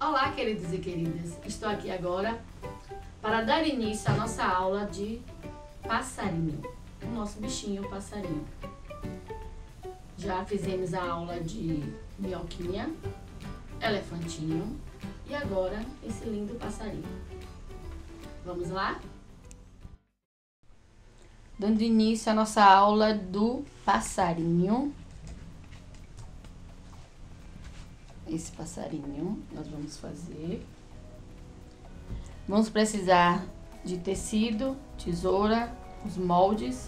Olá, queridos e queridas! Estou aqui agora para dar início à nossa aula de passarinho, o nosso bichinho passarinho. Já fizemos a aula de minhoquinha, elefantinho e agora esse lindo passarinho. Vamos lá? Dando início à nossa aula do passarinho. Esse passarinho nós vamos fazer. Vamos precisar de tecido, tesoura, os moldes,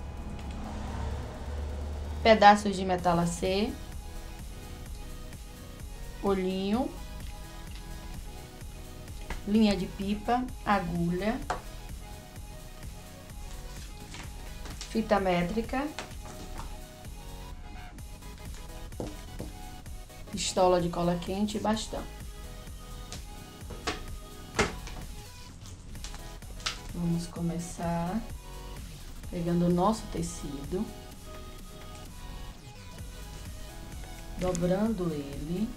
pedaços de metalacê, olhinho, linha de pipa, agulha, fita métrica, pistola de cola quente e bastão. Vamos começar pegando o nosso tecido, dobrando ele,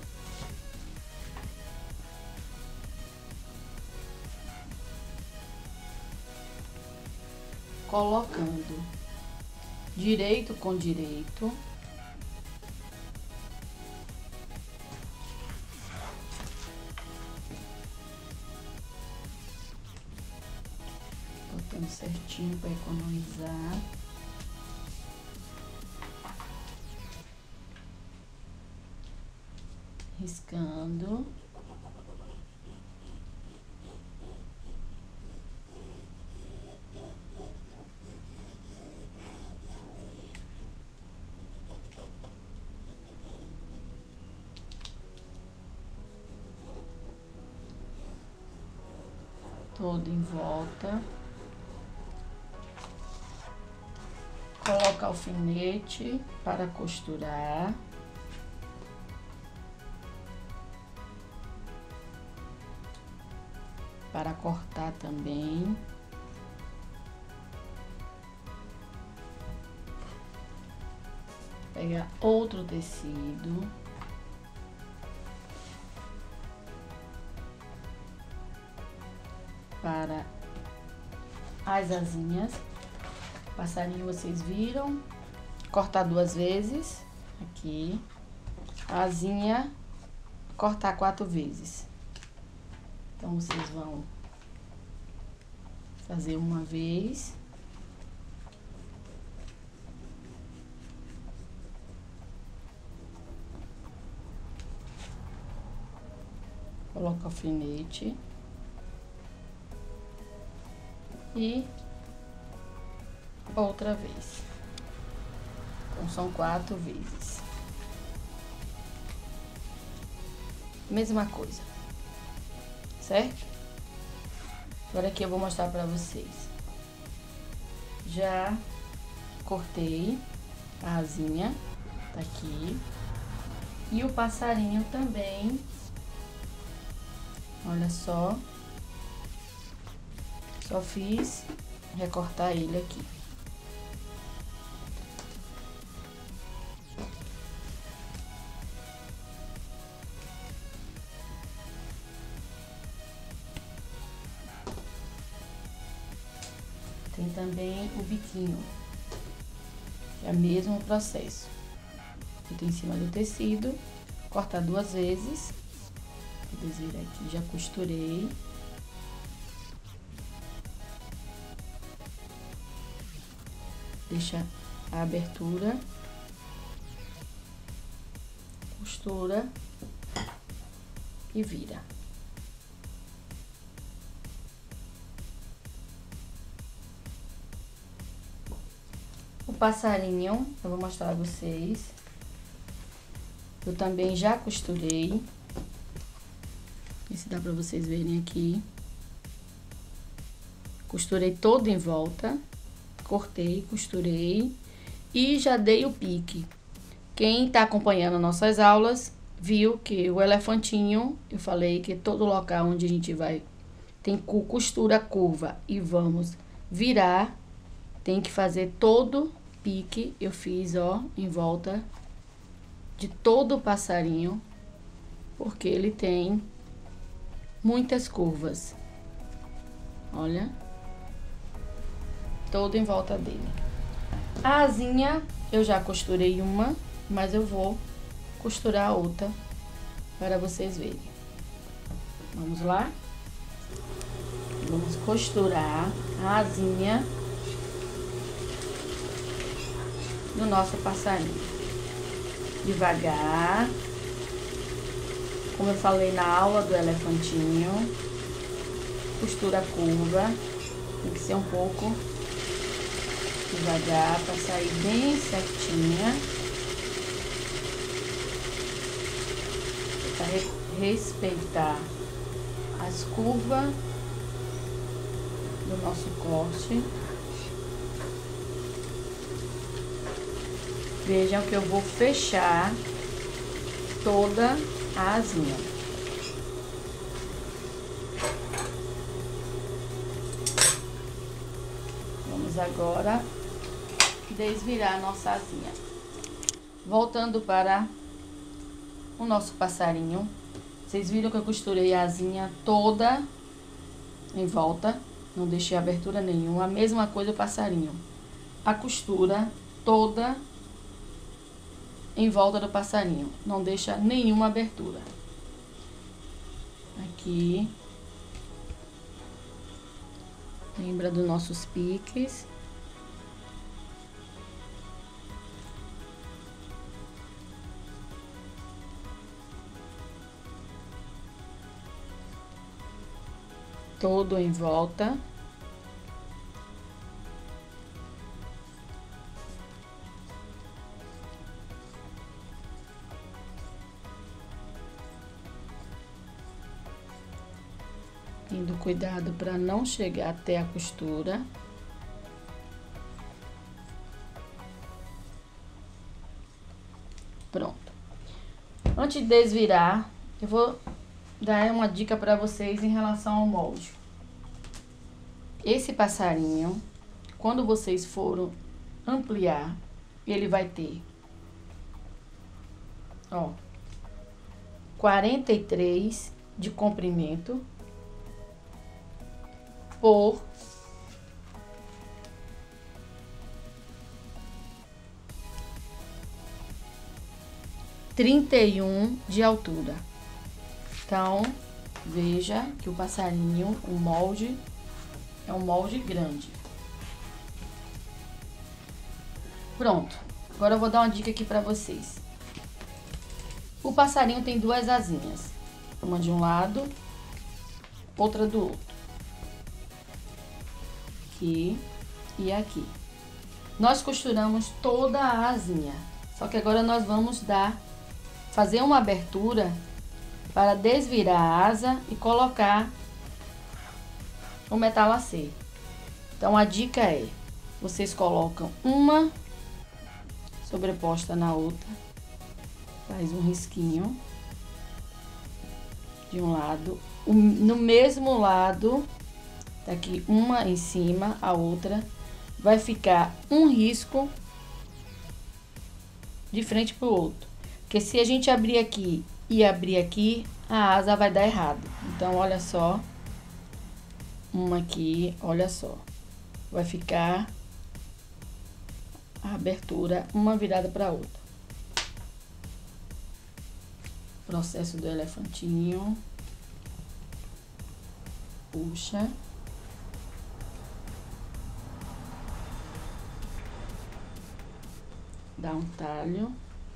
colocando direito com direito, botando certinho para economizar. Riscando. Todo em volta. Coloca alfinete para costurar. Para cortar também. Pega outro tecido. Para as asinhas. Passarinho vocês viram. Cortar 2 vezes. Aqui. A asinha, cortar 4 vezes. Então, vocês vão fazer uma vez. Coloca o alfinete. E outra vez. Então, são 4 vezes. Mesma coisa. Certo? Agora aqui eu vou mostrar pra vocês. Já cortei a asinha, tá aqui. E o passarinho também. Olha só. Só fiz recortar ele aqui. Tem também o biquinho, é o mesmo processo. Boto em cima do tecido, cortar 2 vezes. Vocês viram aqui, já costurei. Deixa a abertura, costura e vira. O passarinho, eu vou mostrar a vocês. Eu também já costurei. Ver se dá pra vocês verem aqui. Costurei todo em volta. Cortei, costurei e já dei o pique. Quem tá acompanhando nossas aulas viu que o elefantinho, eu falei que todo local onde a gente vai tem costura curva e vamos virar, tem que fazer todo pique. Eu fiz, ó, em volta de todo o passarinho, porque ele tem muitas curvas. Olha. Todo em volta dele. A asinha eu já costurei uma, mas eu vou costurar a outra para vocês verem. Vamos lá? Vamos costurar a asinha do nosso passarinho. Devagar. Como eu falei na aula do elefantinho. Costura curva. Tem que ser um pouco devagar para sair bem certinha. Para respeitar as curvas do nosso corte. Vejam que eu vou fechar toda a asinha. Vamos agora desvirar a nossa asinha. Voltando para o nosso passarinho. Vocês viram que eu costurei a asinha toda em volta. Não deixei abertura nenhuma. A mesma coisa o passarinho. A costura toda em volta do passarinho. Não deixa nenhuma abertura. Aqui. Lembra dos nossos piques. Todo em volta. Tendo cuidado para não chegar até a costura. Pronto. Antes de desvirar, eu vou dar uma dica para vocês em relação ao molde. Esse passarinho, quando vocês forem ampliar, ele vai ter, ó, 43 de comprimento por 31 de altura. Então, veja que o passarinho, o molde, é um molde grande. Pronto. Agora eu vou dar uma dica aqui pra vocês. O passarinho tem duas asinhas. Uma de um lado, outra do outro. Aqui e aqui. Nós costuramos toda a asinha. Só que agora nós vamos fazer uma abertura para desvirar a asa e colocar o metalacê. Então a dica é, vocês colocam uma sobreposta na outra, faz um risquinho de um lado, no mesmo lado, daqui uma em cima, a outra, vai ficar um risco de frente pro outro. Porque se a gente abrir aqui e abrir aqui, a asa vai dar errado. Então, olha só. Uma aqui, olha só. Vai ficar a abertura, uma virada para outra. Processo do elefantinho. Puxa. Dá um talho.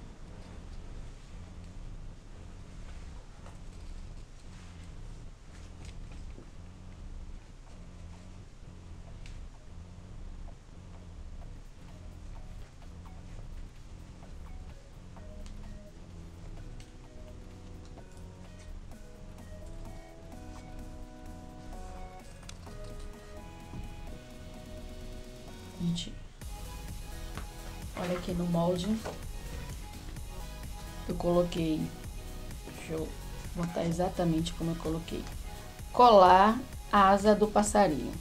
Gente, olha aqui no molde, eu coloquei, deixa eu botar exatamente como eu coloquei, colar a asa do passarinho.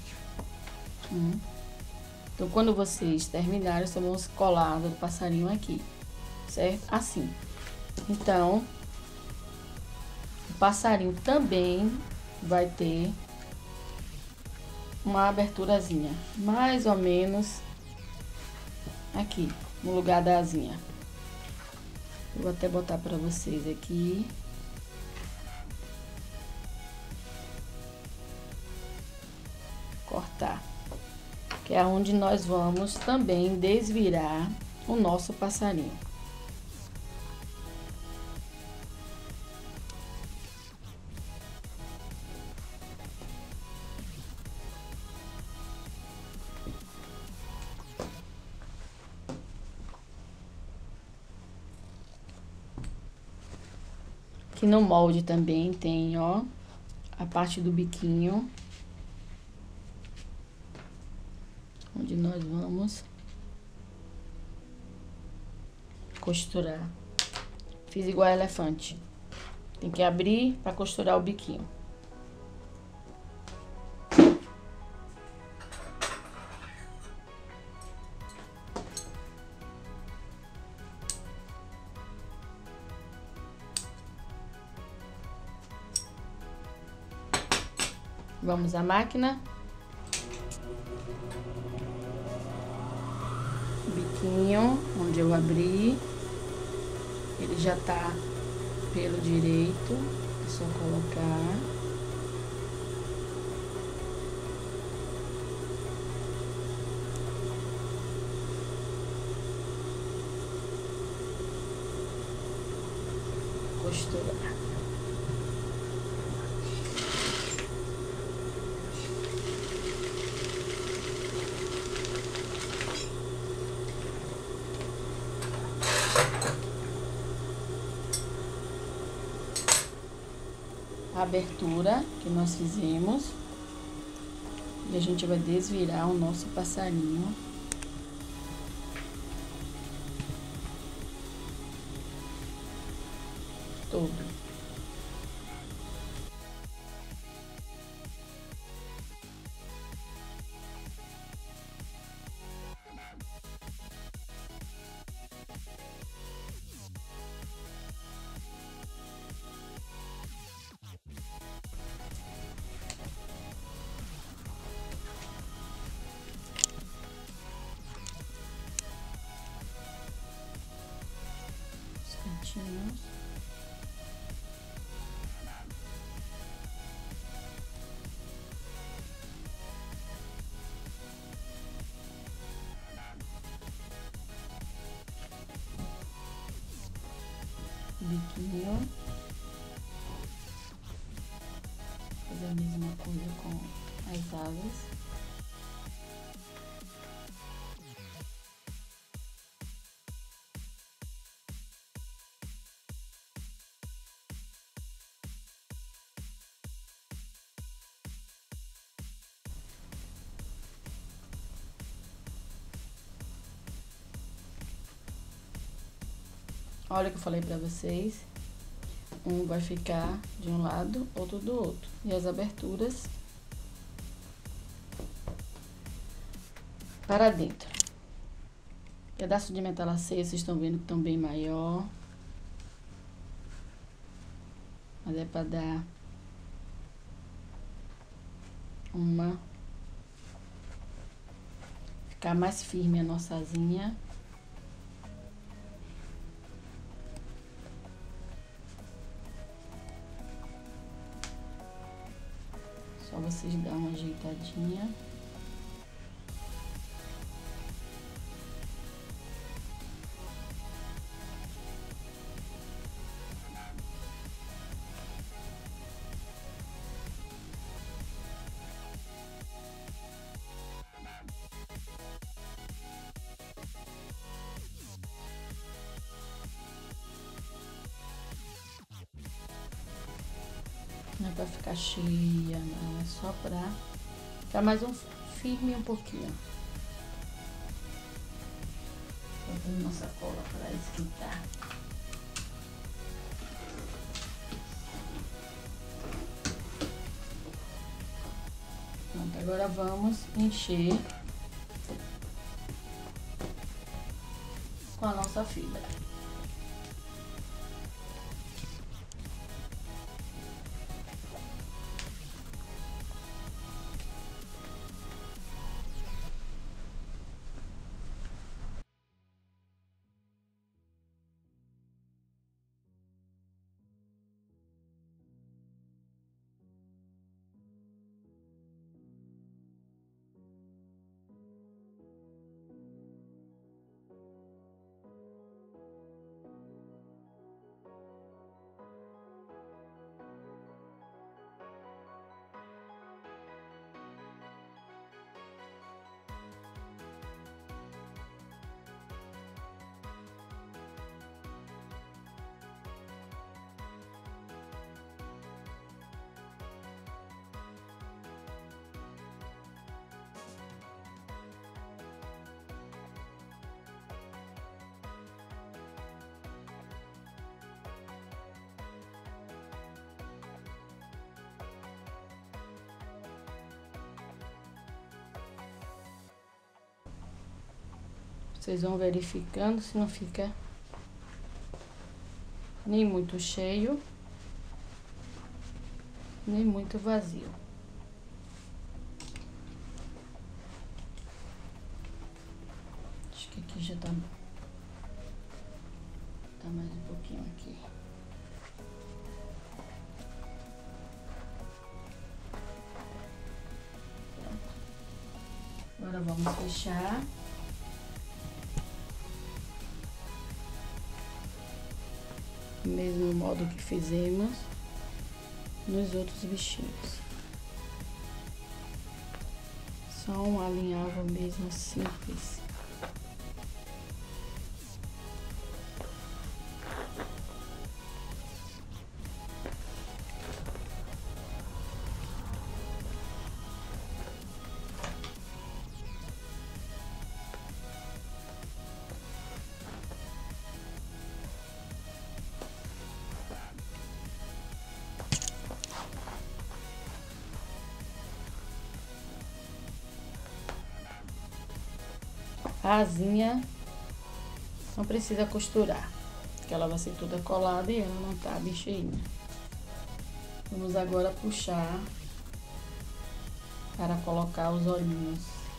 Então, quando vocês terminarem, vocês vão colar a asa do passarinho aqui, certo? Assim. Então, o passarinho também vai ter uma aberturazinha, mais ou menos aqui, no lugar da asinha. Eu vou até botar pra vocês aqui. Cortar. Que é onde nós vamos também desvirar o nosso passarinho. Aqui no molde também tem, ó, a parte do biquinho, onde nós vamos costurar. Fiz igual elefante. Tem que abrir para costurar o biquinho. Vamos à máquina. Biquinho, onde eu abri, ele já tá pelo direito, é só colocar. Costurar. A abertura que nós fizemos e a gente vai desvirar o nosso passarinho todo. Biquinho. Fazer a mesma coisa com as asas. Olha o que eu falei pra vocês. Um vai ficar de um lado, outro do outro. E as aberturas para dentro. Pedaço de metalaceia, vocês estão vendo que estão bem maior. Mas é pra dar uma... ficar mais firme a nossa asinha. Só vocês dão uma ajeitadinha. Não é pra ficar cheia, não. É só pra ficar mais firme um pouquinho. Botando nossa cola pra esquentar. Pronto, agora vamos encher com a nossa fibra. Vocês vão verificando se não fica nem muito cheio, nem muito vazio. Acho que aqui já tá bom. Tá mais um pouquinho aqui. Pronto. Agora vamos fechar. Mesmo modo que fizemos nos outros bichinhos. Só um alinhavo mesmo simples. A asinha não precisa costurar, porque ela vai ser toda colada e ela não tá bem cheinha. Vamos agora puxar para colocar os olhinhos.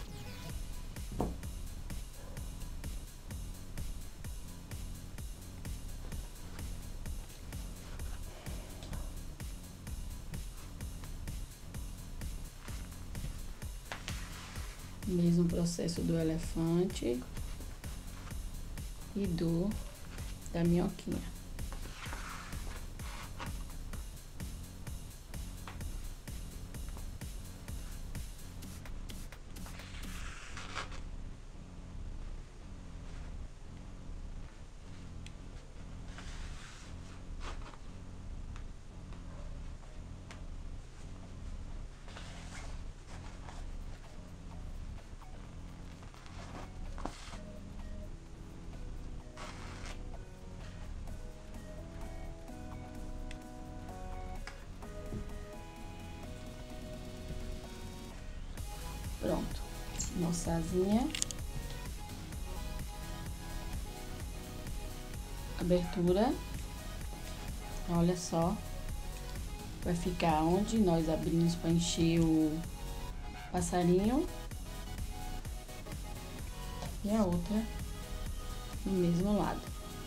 Mesmo processo do elefante e da minhoquinha. Pronto, nossa asinha, abertura, olha só, vai ficar onde nós abrimos para encher o passarinho e a outra no mesmo lado.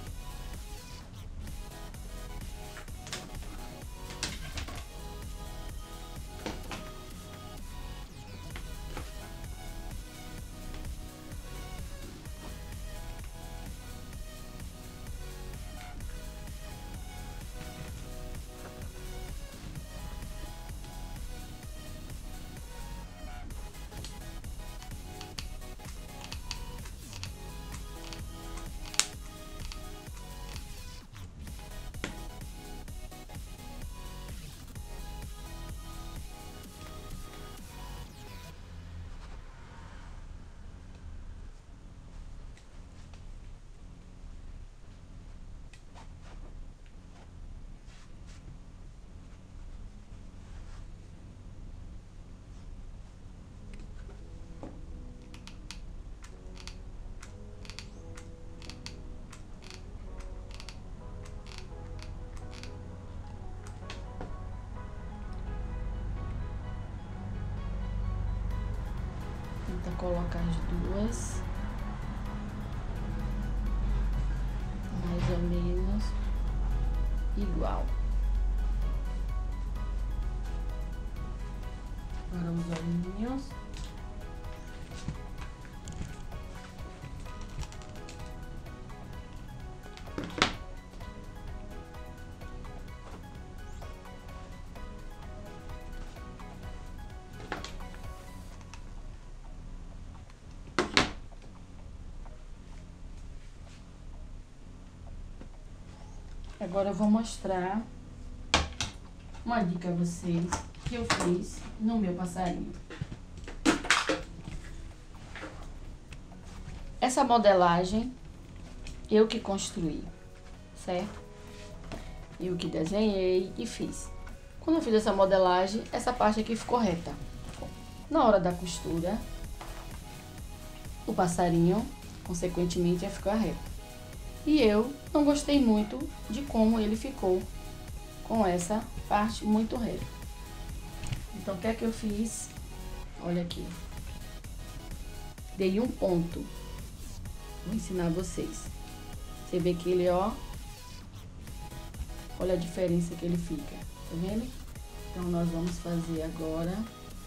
Tenta colocar as duas mais ou menos igual. Agora os olhinhos. Agora eu vou mostrar uma dica a vocês que eu fiz no meu passarinho. Essa modelagem eu que construí, certo? Eu que desenhei e fiz. Quando eu fiz essa modelagem, essa parte aqui ficou reta. Na hora da costura, o passarinho consequentemente ia ficar reto. E eu não gostei muito de como ele ficou com essa parte muito reta. Então, o que é que eu fiz? Olha aqui. Dei um ponto. Vou ensinar vocês. Você vê que ele, ó, olha a diferença que ele fica, tá vendo? Então, nós vamos fazer agora.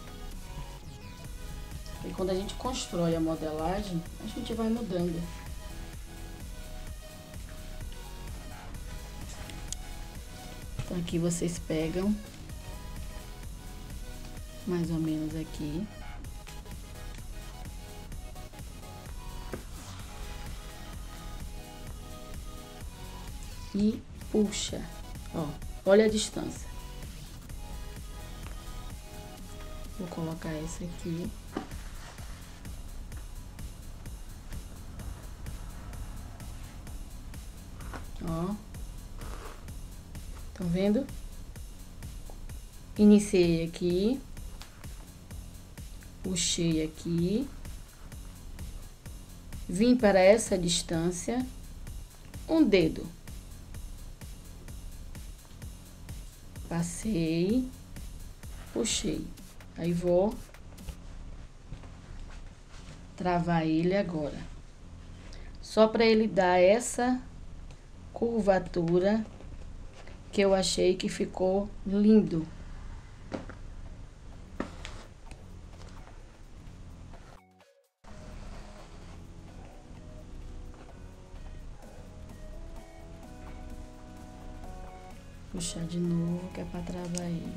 E quando a gente constrói a modelagem, a gente vai mudando. Então, aqui vocês pegam mais ou menos aqui. E puxa, ó, olha a distância. Vou colocar essa aqui. Ó. Estão vendo? Iniciei aqui. Puxei aqui. Vim para essa distância. Um dedo. Passei. Puxei. Aí vou travar ele agora. Só para ele dar essa curvatura que eu achei que ficou lindo. Puxar de novo, que é para travar ele.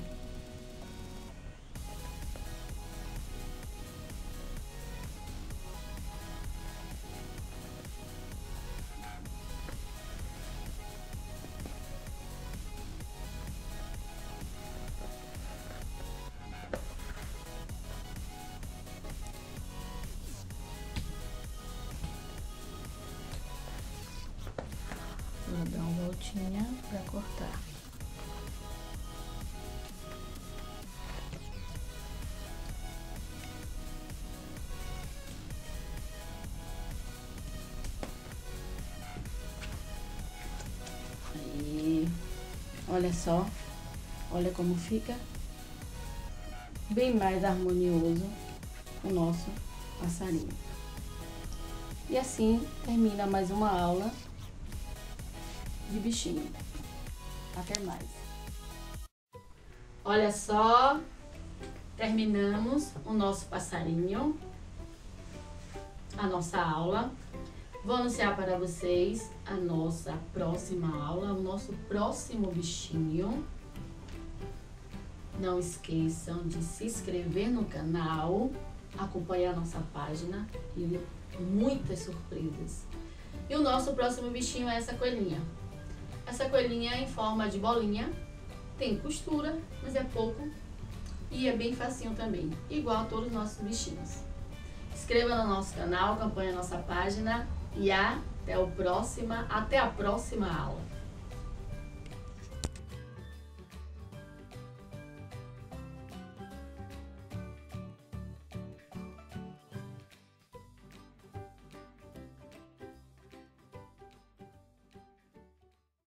Vou dar uma voltinha para cortar. Aí, olha só, olha como fica bem mais harmonioso o nosso passarinho. E assim termina mais uma aula de bichinho. Até mais. Olha só, terminamos o nosso passarinho, a nossa aula. Vou anunciar para vocês a nossa próxima aula, o nosso próximo bichinho. Não esqueçam de se inscrever no canal, acompanhar a nossa página e muitas surpresas. E o nosso próximo bichinho é essa coelhinha. Essa coelhinha é em forma de bolinha, tem costura, mas é pouco e é bem facinho também, igual a todos os nossos bichinhos. Inscreva no nosso canal, acompanhe a nossa página e até a próxima aula.